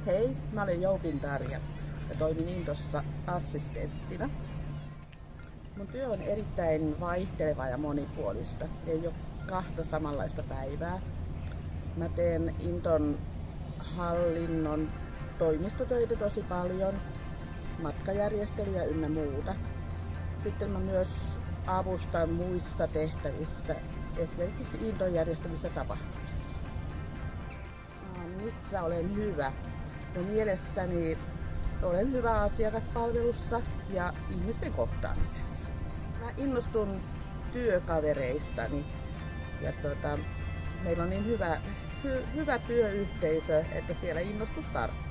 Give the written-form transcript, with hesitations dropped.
Hei, mä olen Joupin Tarja ja toimin Intossa assistenttina. Mun työ on erittäin vaihtelevaa ja monipuolista. Ei ole kahta samanlaista päivää. Mä teen Inton hallinnon toimistotöitä tosi paljon, matkajärjestelyjä ynnä muuta. Sitten mä myös avustan muissa tehtävissä, esimerkiksi Inton järjestämissä tapahtumissa. Missä olen hyvä? No, mielestäni olen hyvä asiakaspalvelussa ja ihmisten kohtaamisessa. Mä innostun työkavereistani ja meillä on niin hyvä työyhteisö, että siellä innostus tarttuu.